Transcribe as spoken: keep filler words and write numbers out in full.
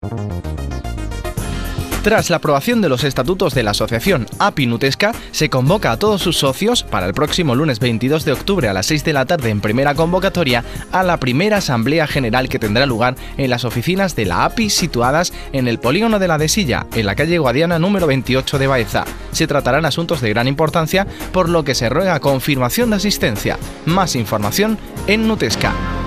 Tras la aprobación de los estatutos de la asociación A P I Nutesca, se convoca a todos sus socios para el próximo lunes veintidós de octubre a las seis de la tarde en primera convocatoria a la primera Asamblea General que tendrá lugar en las oficinas de la A P I situadas en el Polígono de la Desilla, en la calle Guadiana número veintiocho de Baeza. Se tratarán asuntos de gran importancia, por lo que se ruega confirmación de asistencia. Más información en Nutesca.